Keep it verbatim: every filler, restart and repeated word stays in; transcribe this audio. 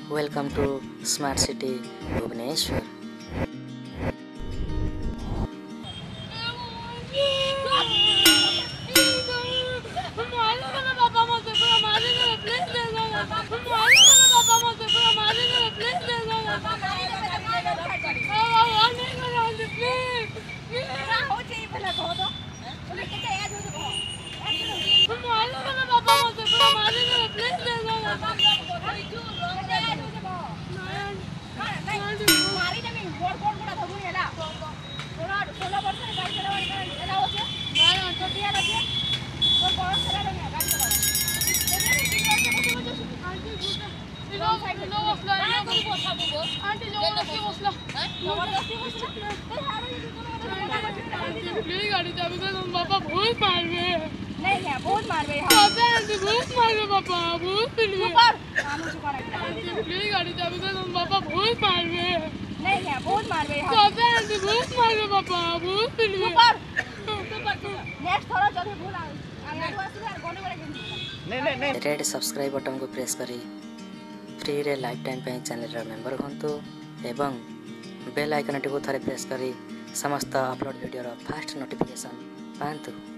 Welcome to Smart City Bhubaneswar. गाड़ी चाबी का तुम पापा बहुत मार रहे हैं। नहीं है बहुत मार रहे हैं पापा आंटी बहुत मार रहे पापा बहुत प्लीज ऊपर कानून से पड़ा आंटी प्लीज गाड़ी चाबी का तुम पापा बहुत मार रहे हैं। नहीं है बहुत मार रहे हैं पापा आंटी बहुत मार रहे पापा बहुत प्लीज ऊपर नेक्स्ट थोड़ा जल्दी भूल आ आया हुआ से यार गोने वाले नहीं नहीं नहीं रेड सब्सक्राइब बटन को प्रेस करी फ्री रे लाइफ टाइम पे चैनल रे मेंबर होंतु एवं बेल आइकन टी को थरे प्रेस करी समस्त अपलोड वीडियो रो फास्ट नोटिफिकेशन पांतु।